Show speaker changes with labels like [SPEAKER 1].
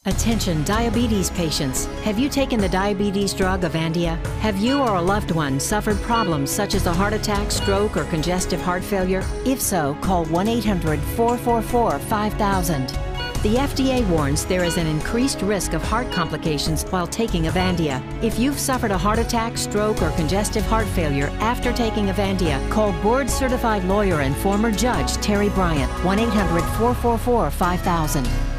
[SPEAKER 1] Attention diabetes patients. Have you taken the diabetes drug Avandia? Have you or a loved one suffered problems such as a heart attack, stroke, or congestive heart failure? If so, call 1-800-444-5000. The FDA warns there is an increased risk of heart complications while taking Avandia. If you've suffered a heart attack, stroke, or congestive heart failure after taking Avandia, call board-certified lawyer and former judge Terry Bryant, 1-800-444-5000.